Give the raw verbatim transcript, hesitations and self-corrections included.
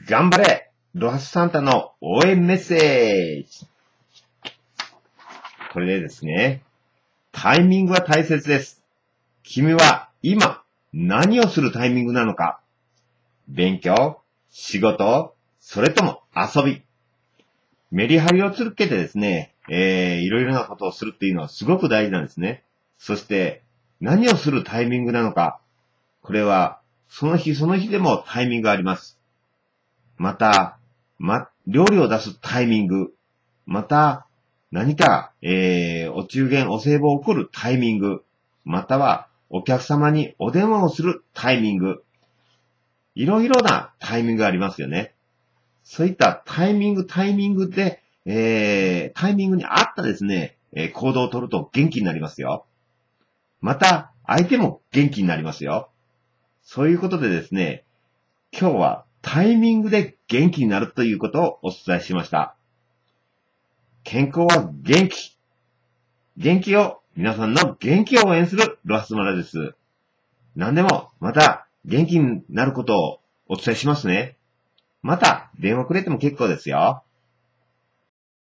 頑張れロハスサンタの応援メッセージ。これでですね、タイミングは大切です。君は今何をするタイミングなのか。勉強、仕事、それとも遊び。メリハリをつけてですね、えー、いろいろなことをするっていうのはすごく大事なんですね。そして何をするタイミングなのか。これはその日その日でもタイミングがあります。また、ま、料理を出すタイミング。また、何か、えー、お中元、お歳暮を送るタイミング。または、お客様にお電話をするタイミング。いろいろなタイミングがありますよね。そういったタイミング、タイミングで、えー、タイミングに合ったですね、えー、行動を取ると元気になりますよ。また、相手も元気になりますよ。そういうことでですね、今日はタイミングで元気になるということをお伝えしました。健康は元気。元気を、皆さんの元気を応援するロハスマラです。何でもまた元気になることをお伝えしますね。また電話くれても結構ですよ。